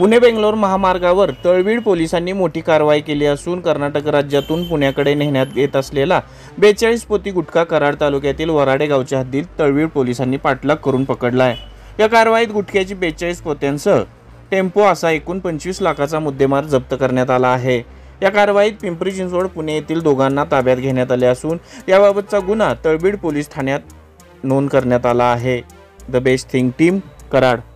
पुणे बेंगलोर महामार्गावर तळवीड पोलिसांनी मोठी कारवाई केली असून कर्नाटक राज्यातून पुण्याकडे नेण्यात येत असलेला 42 पोती गुटखा कराड तालुक्यातील वराडे गावच्या हद्दीत तळवीड पोलिसांनी पाठलाग करून पकडला आहे। या कारवाईत गुटख्याची 42 पोत्यांसह टेम्पो असा एकूण 25 लाखाचा मुद्देमाल जप्त करण्यात आला आहे। या कारवाईत पिंपरी चिंचवड पुणे येथील दोघांना ताब्यात घेण्यात आले असून याबाबतचा गुन्हा तळवीड पोलीस ठाण्यात नोंद करण्यात आला आहे। The best thing team, Karad.